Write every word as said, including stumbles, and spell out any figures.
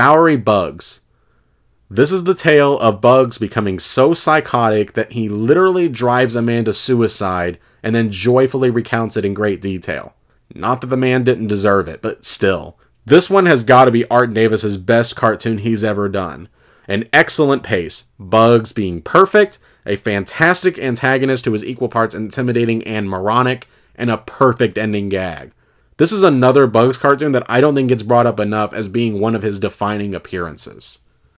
Bowery Bugs. This is the tale of Bugs becoming so psychotic that he literally drives a man to suicide and then joyfully recounts it in great detail. Not that the man didn't deserve it, but still. This one has got to be Art Davis's best cartoon he's ever done. An excellent pace, Bugs being perfect, a fantastic antagonist who is equal parts intimidating and moronic, and a perfect ending gag. This is another Bugs cartoon that I don't think gets brought up enough as being one of his defining appearances.